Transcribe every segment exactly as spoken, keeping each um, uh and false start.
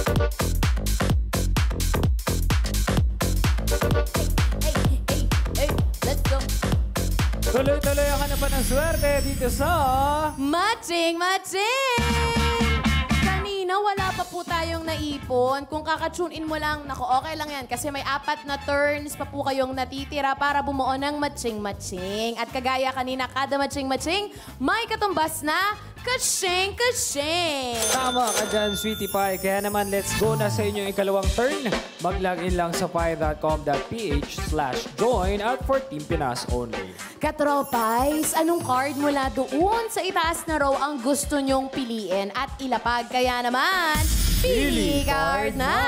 Tuloy-tuloy ang hanapan ng swerte dito sa... Matching! Matching! Kanina, wala pa po tayong naipon. Kung kakatune in mo lang, naku, okay lang yan. Kasi may apat na turns pa po kayong natitira para bumuo ng matching-matching. At kagaya kanina, kada matching-matching, may katumbas na kashing, kashing! Tama ka dyan, Sweetie Pie. Kaya naman, let's go na sa inyong ikalawang turn. Mag-log in lang sa pie.com.ph slash join at for Team Pinas only. Katropais, anong card mula doon sa itaas na row ang gusto nyong piliin at ilapag? Kaya naman, pili card na!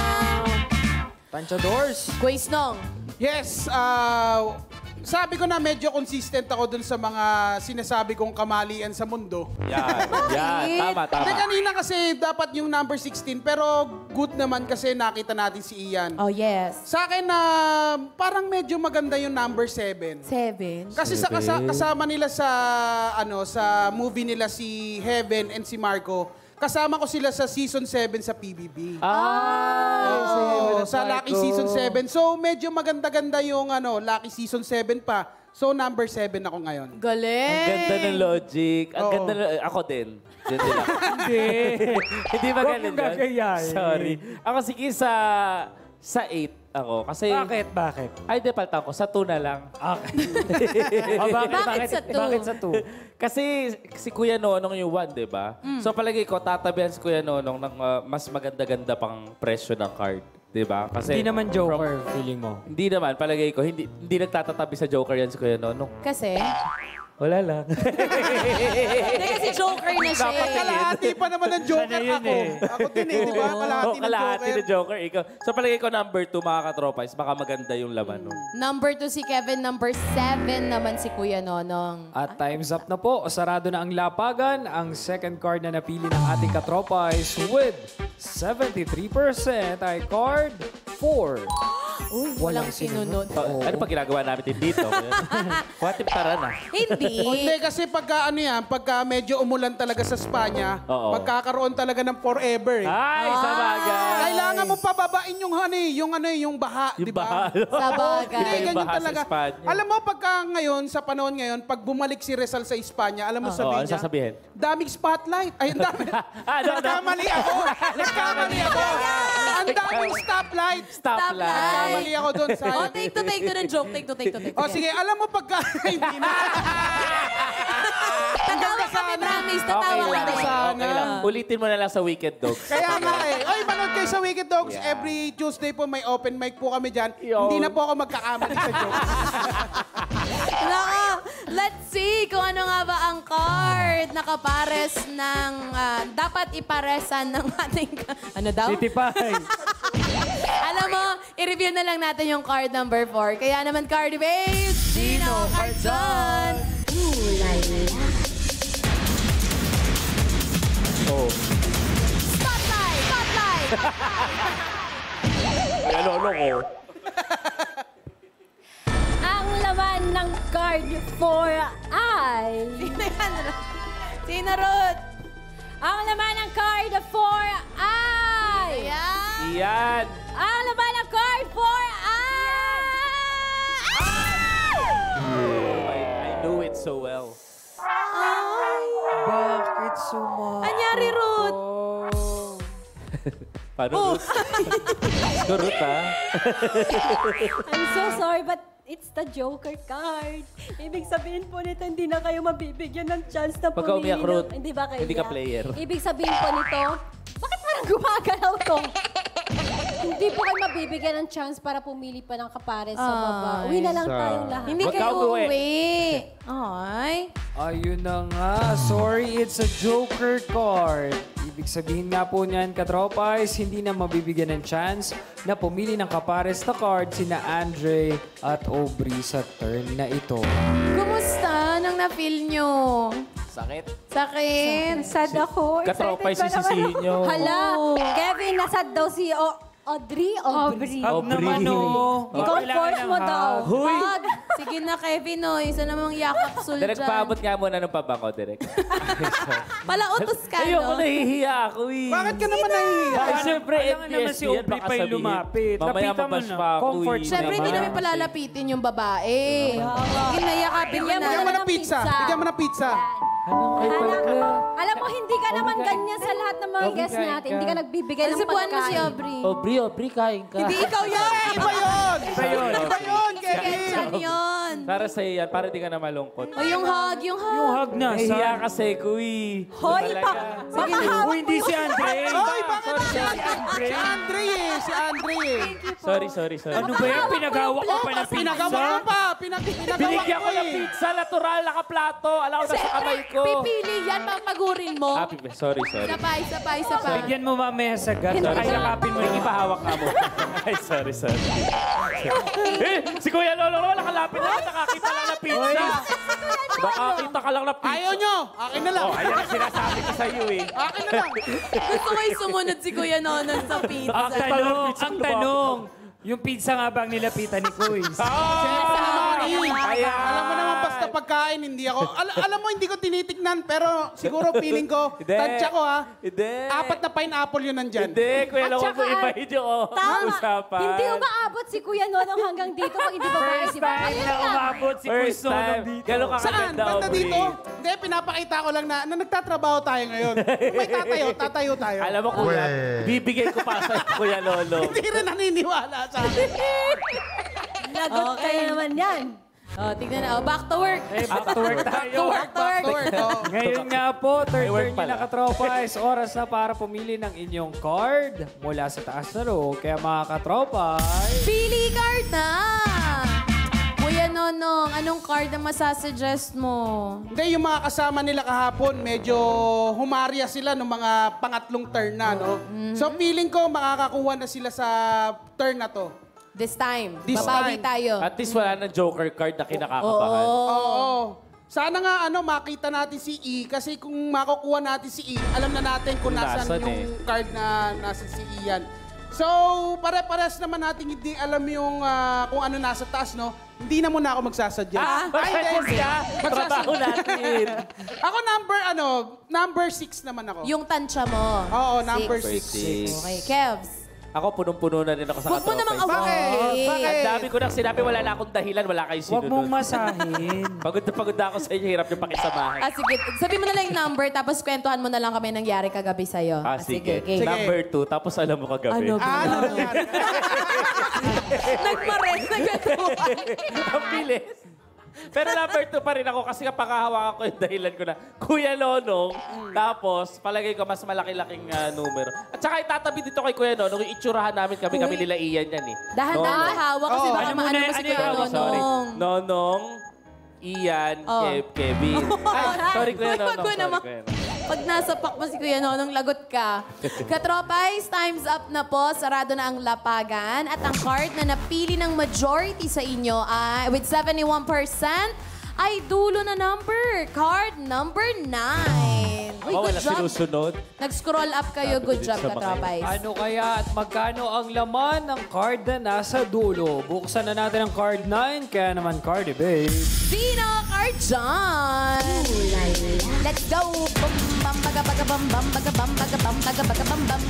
Panchadors! Quiz Nong. Yes, uh, sabi ko na medyo consistent ako dun sa mga sinasabi kong kamalian sa mundo. Yan, yan. Tama, tama. Hindi, kanina kasi dapat yung number sixteen, pero good naman kasi nakita natin si Ian. Oh, yes. Sa akin na parang medyo maganda yung number seven. Seven. Kasi sa kasa- kasama nila sa ano sa movie nila si Heaven and si Marco. Kasama ko sila sa season seven sa P B B. Ah! Oo, sa Lucky season seven. So medyo maganda-ganda yung ano, Lucky season seven pa. So number seven ako ngayon. Galing! Ang ganda ng logic. Ang Oo. ganda ng... Ako din. Din din ako. Hindi. Hindi ba Huwag ganun mong yun? gagayahin. Sorry. Ako sige sa... Sa eight ako. Kasi... Bakit? Bakit? Ay, di palta ko. Sa two na lang. Okay. oh, bakit, Bakit sa two? Bakit sa two? Kasi si Kuya Nonong yung one, di ba? So palagi ko, tatabihan si Kuya Nonong ng uh, mas maganda-ganda pang presyo ng card. Di ba? Kasi... Hindi naman Joker, feeling mo. Hindi naman. Palagay ko, hindi, hindi nagtatatabi sa Joker yan si Kuya Nonong. Kasi? Wala lang. Hindi kasi Joker na siya. Dapat eh. kalahati pa naman ng Joker Sana yun ako. eh. Ako din eh, di ba? Kalahati Oo, ng kalahati Joker. ng Joker. Ikaw. So palagay ko number two, mga katropais, baka maganda yung laman nun. Number two si Kevin, number seven naman si Kuya Nonong. At time's up na po. Sarado na ang lapagan. Ang second card na napili ng ating katropais with seventy-three percent ay card four. Uy, walang sinunod. So, ano pa ginagawa namin din dito? Kuhatip tara na. Hindi. O, hindi, kasi pagka ano yan, pagka medyo umulan talaga sa Espanya, Oo. magkakaroon talaga ng forever eh. Ay, sa bagay. Kailangan mo pababain yung honey, yung ano eh, yung baha, Yung di ba? baha. Sa bagay. Hindi, Iba yung ganyan baha sa talaga. Espanya. Alam mo, pagka ngayon, sa panahon ngayon, pag bumalik si Rizal sa Espanya, alam mo Oo, sabihin ano niya? sasabihin? Daming spotlight. Ay, ang dami. Ah, no, no. Nagkamali ako. Nagkamali ako. Ang daming stoplight. Stop lang. Nagkamali ako doon sa... Oh, take to take to ng joke. Take to take to take to. O sige, alam mo pagka... Hindi na. Tatawa kami, promise. Tatawa Okay lang. kami. Sana. Okay lang. Ulitin mo na lang sa Wicked Dogs. Kaya nga eh. Ay, manood kayo sa Wicked Dogs. Every Tuesday po may open mic po kami dyan. Yo. Hindi na po ako magkakamali sa joke. Nako, let's see kung ano nga ba ang card na kapares ng... ah, dapat iparesan ng ating... Ano daw? City Pie. Alam mo, i-review na lang natin yung card number four. Kaya naman, Cardi Babes, Gino Cardson! Oh. Spotlight! Spotlight! Ay, ano, ano ko? Ang laman ng card four ay... Sino yan? Sino, Ruth? Ang laman ng card four ay... Ayan! Iyan. Ang laman ng card four ay... I, I knew it so well. Bakit sumama? Anyari, Ruth? Oh. Paano, Ruth? Gusto, Ruth, ha? I'm so sorry, but it's the Joker card. Ibig sabihin po nito, hindi na kayo mabibigyan ng chance na Pagka pumili umiyak, Ruth, ng- Hindi ba kayo hindi ka iyak? player. Ibig sabihin po nito, bakit parang gumagalaw to? Hindi po kayo mabibigyan ng chance para pumili pa ng kapares sa baba. Ay, Uwi na lang sa- tayong lahat. Hindi Wag kayo ka umuwi. uwi. Ay. Ayun na nga. Sorry, it's a Joker card. Ibig sabihin nga po niyan, katropais, hindi na mabibigyan ng chance na pumili ng kapares na card sina Andre at Aubrey sa turn na ito. Kumusta nang na-feel nyo? Sakit. Sakit. Sad ako. Katropay Excited pa naman sisisihin ako. nyo. Hala, Oo. Kevin, nasad daw si o Audrey, Aubrey. Hug Aubrey. naman, oh. Ikaw Kailangan force ng mo hug. daw. Huy! Hug. Sige na, Kevin, oh. Isa namang yakap sul Direk, dyan. paabot nga muna ng pabango, Direk. Palautos ka, Ayoko, no? nahihiya ako eh. Bakit ka naman nahihiya? Ay, siyempre, Kailangan naman si N P S yan, Aubrey baka pa yung sabihin. lumapit. Mamaya Lapitan mo mabash na. pa ako Comfort eh. Siyempre, hindi naman. namin palalapitin yung babae. Sige na, yakapin mo Bigyan na. Bigyan mo Ano ng pizza. pizza? Bigyan mo ng pizza. Ano kayo talaga? Alam mo, hindi ka naman ganyan sa lahat ng mga Aubrey, guests kain natin. ka. Hindi ka nagbibigay ng Sibuan mo si pagkain. Aubrey. Aubrey, Aubrey, kain ka. Hindi ikaw yan! Iba yun! Iba yun. Iba yun, Kevin! Ketchan yun. Para sa'yo yan, para di ka na malungkot. O yung hug, yung hug. Yung hug na, Nahihiya son. kasi, kuy. Hoy, pa, Sige, Oh, hindi si Andre. Hoy, bakit si Andre. Si Andre eh, si Andre eh. Sorry, sorry, sorry. Ano ba yan? Pinagawak ko pa ng pizza? Pinagawa ko pa, pinag pinagawa Binigyan ko ko ng eh. pizza, natural, nakaplato. Alam ko na sa kamay ko. Pipili yan, papagurin mo. Happy, sorry, sorry. Isa pa, isa pa, isa pa. Bigyan mo mamaya sa gat. Sorry, Ay, sorry. yakapin mo May yung ipahawak nga mo. Ay, sorry, sorry. eh, si Kuya Lolo Ro, nakalapit na, nakakita lang na pizza. Nakakita ka lang na pizza. Ayaw nyo, akin na lang. Oh, ayan ang sinasabi ko sa iyo eh. Akin na lang. Gusto ko yung sumunod si Kuya Nonon sa Ang pizza. tanong, pizza ang lumabas. tanong, yung pizza nga ba ang nilapitan ni Kuis? Siyempre naman eh. Ayan. Alam mo naman basta pagkain, hindi ako. Al- alam mo, hindi ko tinitignan, pero siguro feeling ko, Hindi. tansya ko ha. Hindi. Apat na pineapple yun nandyan. Hindi, Kuya At Lolo, saka, kung ibahin yung oh, Tama. usapan. Hindi umaabot si Kuya Nonong hanggang dito pag hindi babae First si babae. time na lang. umabot si Kuis First Nonong time. dito. Gano'n ka Saan? kaganda, Banda Aubrey. dito? Hindi, pinapakita ko lang na, na nagtatrabaho tayo ngayon. Kung may tatayo, tatayo tayo. Alam mo, Kuya, bibigay ko pa sa Kuya Lolo. Hindi rin naniniwala sa akin. Lagot Okay. kayo naman yan. Oh, tignan na. Oh, back to work. Eh, back to work tayo. Back to work. Work, oh. Ngayon nga po, third May work turn nyo pala. na katropa is oras na para pumili ng inyong card mula sa taas na row. Kaya mga katropa, Pili card na! Kuya Nonong, anong card ang masasuggest mo? Hindi, yung mga kasama nila kahapon, medyo humarya sila ng mga pangatlong turn na, no? So, feeling ko makakakuha na sila sa turn na to. This time. This Babawi time. tayo. At least wala na joker card na kinakakabahan. Oo. Sana nga, ano, makita natin si E. Kasi kung makukuha natin si E, alam na natin kung Kung nasan nasan yung eh. card na nasa si E yan. So, pare-pares naman natin hindi alam yung ah, kung ano nasa taas, no? Hindi na muna ako magsasadya. Ah, mag-suggest ka? Trabaho natin. Ako number, ano, number six naman ako. Yung tansya mo. Oo, number Six. six. Okay, Kevs. Ako, punong-puno na rin ako sa Huwag mo namang katropa. away. Bakit? Ang dami ko nang sinabi, wala na akong dahilan, wala kayo huwag mong sinunod. masahin. Pagod na pagod na ako sa inyo, hirap yung pakisamahan. Ah, sige. Sabi mo na lang yung number, tapos kwentuhan mo na lang kami nangyari kagabi sa'yo. Ah, sige. game. Number two, tapos alam mo kagabi. Ano ba? Ah, ano nangyari? Nagmares, nagkatuwa. Ang bilis. Pero number two pa rin ako kasi kapag hawakan ko yung dahilan ko na Kuya Nonong, tapos palagay ko mas malaki-laking ah, numero. At saka itatabi dito kay Kuya Nonong, yung itsurahan namin kami, kami nila Ian yan eh. Dahan-dahan sa hawak kasi Oo. baka Ano muna, maano mo si ano Kuya yun? Sorry, sorry. Nonong. Nonong, Ian, Oh. Kev, Kevin. Ay, sorry Kuya Uy, wag Nonong, ko sorry naman. Kuya Nonong. Pag nasa pak mo si Kuya Nonong, lagot ka. Katropay, time's up na po. Sarado na ang lapagan. At ang card na napili ng majority sa inyo ay, with seventy-one percent, ay dulo na number. Card number nine. Uy, Oh, good wala job. sinusunod. Nag-scroll up kayo. Good job, Sa mga- Katropay. Ano kaya at magkano ang laman ng card na nasa dulo? Buksan na natin ang card nine, kaya naman Cardi babe. Sino card dyan? Let's go! Bum, bam, baga, baga, bam, bam, baga, bam, baga, bam, baga, baga, bam, bam.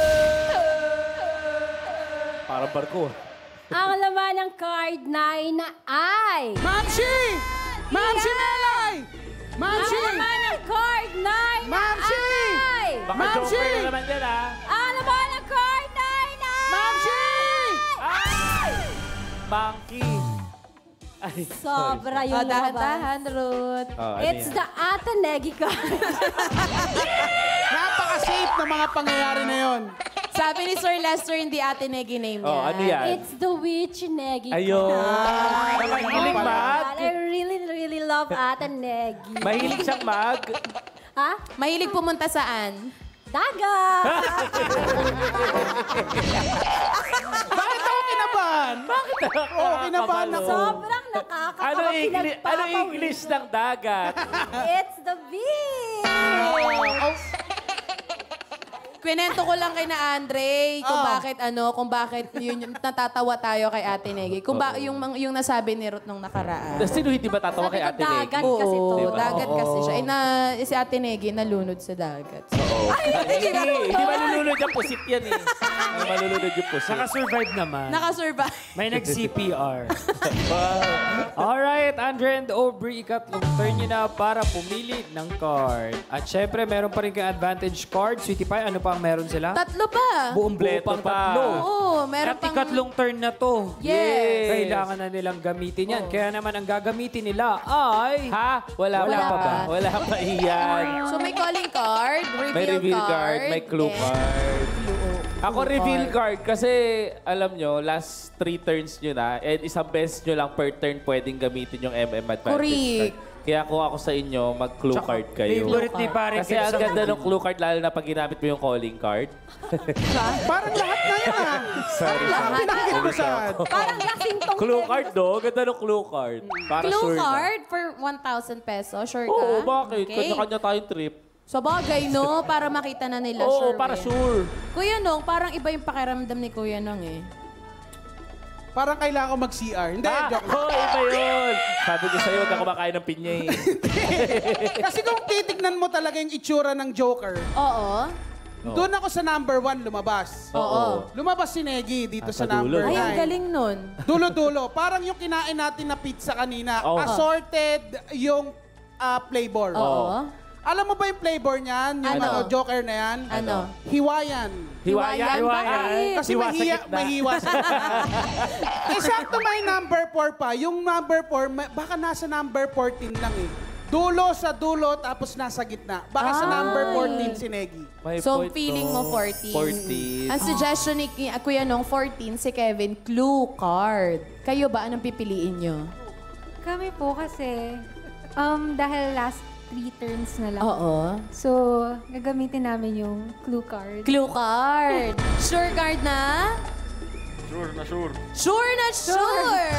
Parang barko. Ang laman ng card nine na ay... Mamsi! Mamsi Melay! Ang Mamsi! laman ng card nine na Mamsi! ay... Baka Mamsi! joker na naman yan, ah. Ang laman ng card nine ay... Mamsi! Ay! Monkey. Ay, Sobra Oh, yung lumabas. dahan-dahan, Ruth. Oh, ano It's yan? the Atenegi card. Napaka-safe na mga pangyayari na yon. Sabi ni Sir Lester, hindi ate Negi name niya. Oh, ano yan? It's the Witch Negi Ayun. card. Na mahilig mag. I really, really love Atenegi. Mahilig siyang mag. Ha? Mahilig pumunta saan? Dagat! Bakit ako kinabahan? Bakit ako? Oo, kinabahan ako. Sobrang nakakatawa. Ano English, ano pinagpapawi. English ng dagat? It's the beach! Oh, kwento ko lang kay na Andre kung Oh. bakit ano, kung bakit yun yung natatawa tayo kay Ate Negi. Kung ba yung mang- yung nasabi ni Ruth nung nakaraan. Sino hindi ba tatawa kay Ate Negi? dagat kasi to. Oo, Diba? dagat kasi siya. Eh, na, si Ate Negi nalunod sa dagat. Oo. Hindi, hindi malulunod yung pusit yan eh. Ay, malulunod yung pusit. Nakasurvive naman. Nakasurvive. May nag-C P R. Alright, Andre and Aubrey, ikatlong turn nyo na para pumili ng card. At syempre, meron pa rin kayong advantage card. Sweetie Pie, ano pa ang meron sila? Tatlo pa. Buong buo Kompleto pang pa. tatlo. Oo, meron At pang... ikatlong turn na to. Yes. Kailangan na nilang gamitin yan. Kaya naman ang gagamitin nila ay... Ha? Wala, Wala pa ba? pa. Wala pa iyan. So may calling card, reveal, May reveal card, may clue and card. clue- Ako clue reveal card kasi alam nyo, last three turns nyo na and isang beses nyo lang per turn pwedeng gamitin yung M M advantage Correct. card. Kaya kung ako sa inyo, mag-clue card kayo. Favorite ni pare Kasi ang ganda ng clue card lalo na pag ginamit mo yung calling card. Parang lahat na yan ah. Sorry. Lahat. Pinakit ko sa... Parang lasing tong Clue card do, ganda ng clue card. Para Clue sure na. card for one thousand pesos. Sure ka? Oo, bakit? Okay. Kanya-kanya tayong trip. So bagay, no? Para makita na nila. Oo, sure para win. sure. Kuya Nong, parang iba yung pakiramdam ni Kuya Nong eh. Parang kailangan ko mag-C R. Hindi, Ah, joke. oh, iba yun. Sabi ko sa'yo, huwag ka kumakain ng pinya eh. Kasi kung titignan mo talaga yung itsura ng Joker, Oo. doon ako sa number one lumabas. Oo. Lumabas si Negi dito Ah, sa sa dulo, number Ay, nine. ang galing nun. Dulo-dulo. Parang yung kinain natin na pizza kanina. Oo. Assorted yung ah, flavor. Oo. Alam mo ba yung flavor niyan? Yung Ano? ano, Joker na yan? Ano? Hiwayan. Hiwayan. Bakit? Kasi Hiwa sa mahiya, gitna. mahiwa sa Eh, sakto may number four pa. Yung number four, may- baka nasa number fourteen lang eh. Dulo sa dulo, tapos nasa gitna. Baka sa number Ay. fourteen si Negi. May So, point feeling to. mo fourteen. fourteen. Ang suggestion ni Ki- Kuya Nong, fourteen, si Kevin, clue card. Kayo ba? Anong pipiliin nyo? Kami po kasi, um, dahil last three turns na lang. Oo. So, gagamitin namin yung clue card. Clue card. Sure card na? Sure na sure. Sure na sure!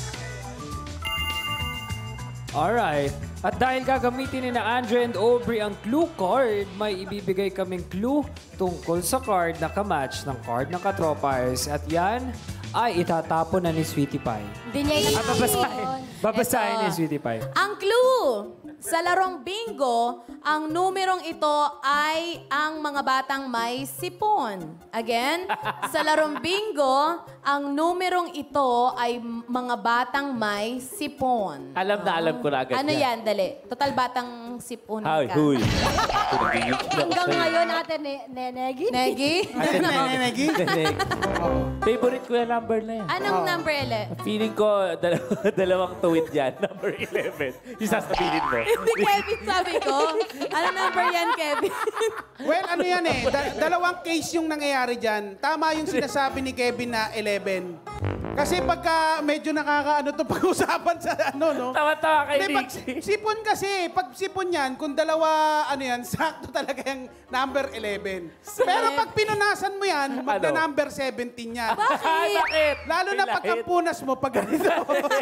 Alright. At dahil gagamitin ni na Andre and Aubrey ang clue card, may ibibigay kaming clue tungkol sa card na kamatch ng card ng Katropais. At yan ay itatapon na ni Sweetie Pie. Hindi niya At babasahin, babasahin Ito. ni Sweetie Pie. Ang clue sa larong bingo, ang numerong ito ay ang mga batang may sipon. Again, sa larong bingo, ang numerong ito ay mga batang may sipon. Alam na alam ko na agad Ano yan, dali? Total batang sipon Ay, ka. huy. hanggang ngayon natin, ne Nenegi. Negi? Negi? Favorite ko yung number na yan. Anong number ele? Feeling ko, dal- dalawang tuwid yan. Number eleven. Yung sasabihin mo. Hindi, Kevin, sabi ko. Anong number yan, Kevin? Well, ano yan eh. Da- dalawang case yung nangyayari dyan. Tama yung sinasabi ni Kevin na eleven. Kasi pagka medyo nakakaano to pag-usapan sa ano, no? Tawa-tawa kay Hindi, pag Nixie. sipon kasi, pag sipon yan, kung dalawa, ano yan, sakto talaga yung number eleven. Pero pag pinunasan mo yan, magna-number seventeen yan. Ay, bakit? Lalo na May pagka lahit. punas mo, pag ganito.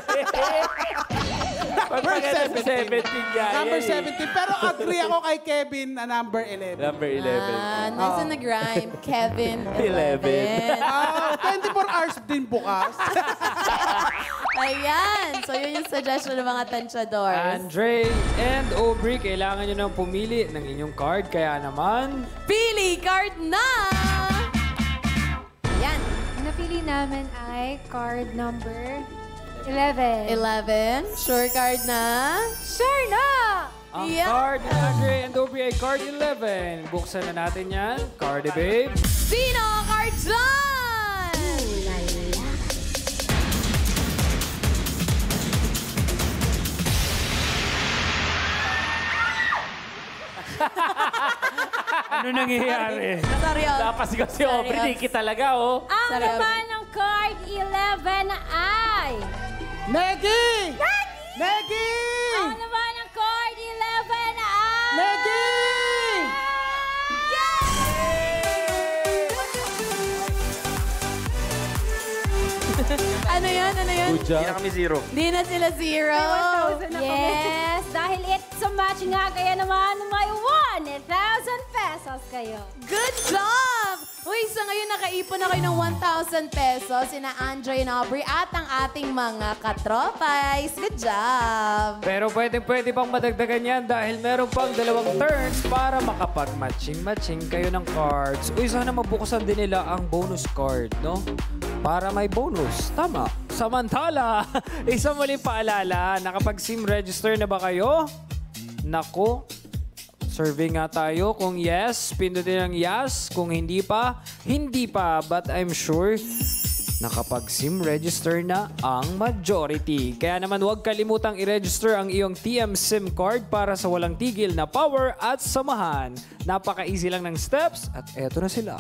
Pag number pagka nasa seventeen. seventeen yan. Number yan eh. seventeen. Pero agree ako kay Kevin na number eleven. Number eleven. Ah, nasa nag-rhyme. Kevin, eleven. eleven. Ah, twenty-four hours din bukas. Ayan. So, yun yung suggestion ng mga tansyadors. Andre and Aubrey, kailangan nyo nang pumili ng inyong card. Kaya naman, Pili card na! Ayan. Ang napili namin ay card number eleven. eleven. Sure card na. Sure na! ang Yeah. card ni Andre and Aubrey ay card eleven. Buksan na natin yan. Cardi Babe. Sino ang card dyan? Ano nangyayari? Seryoso. Napasigaw si Aubrey. Sorry, Niki talaga, oh. Ang Sarap. laman ng card eleven ay... Negi! Negi! Ang laman ng card eleven ay... Negi! Ano yan? Ano yan? Good job. Hindi na kami zero. Di na sila zero. Yes, dahil it's a match nga, kaya naman may one one thousand pesos kayo. Good job! Uy, sa ngayon nakaipon na kayo ng one thousand pesos sina Andre and Aubrey at ang ating mga katropais. Good job! Pero pwede-pwede pang madagdagan yan dahil meron pang dalawang turns para makapag-matching-matching kayo ng cards. Uy, sana mabukusan din nila ang bonus card, no? Para may bonus. Tama. Samantala, isang muli paalala, nakapag-SIM register na ba kayo? Nako, survey nga tayo. Kung yes, pindutin ang yes. Kung hindi pa, hindi pa. But I'm sure nakapag-SIM register na ang majority. Kaya naman huwag kalimutang i-register ang iyong T M SIM card para sa walang tigil na power at samahan. Napaka-easy lang ng steps at eto na sila.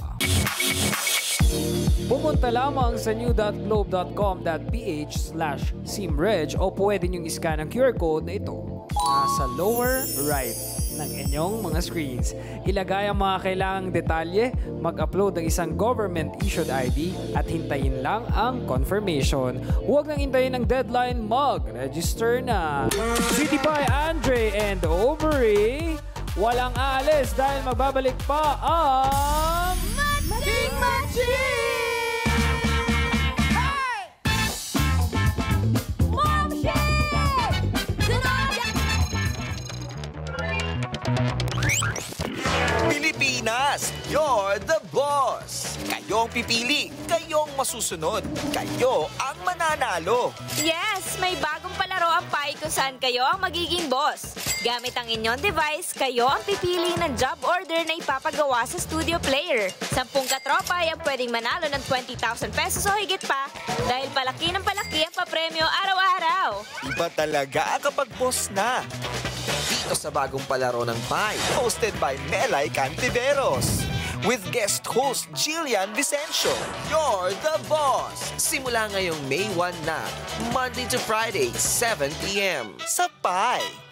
Pumunta lamang sa new.globe.com.ph slash simreg o pwede niyong iscan ang Q R code na ito nasa lower right ng inyong mga screens. Ilagay ang mga kailangang detalye, mag-upload ng isang government-issued I D at hintayin lang ang confirmation. Huwag nang hintayin ang deadline, mag-register na. Sweetie Pie, Andre, and Aubrey, walang alis dahil magbabalik pa ang... Matching Matching! Pilipinas, you're the boss! Kayong pipili, kayong masusunod, kayo ang mananalo. Yes, may bagong palaro ang Pi kung saan kayo ang magiging boss. Gamit ang inyong device, kayo ang pipili ng job order na ipapagawa sa studio player. Sampung katropay ang pwedeng manalo ng twenty thousand pesos o higit pa dahil palaki ng palaki ang papremyo araw-araw. Iba talaga kapag boss na. Dito sa bagong palaro ng Pi, hosted by Melay Cantiveros. With guest host Jillian Vicencio. You're the boss! Simula ngayong May first na, Monday to Friday, seven p m sa Pi.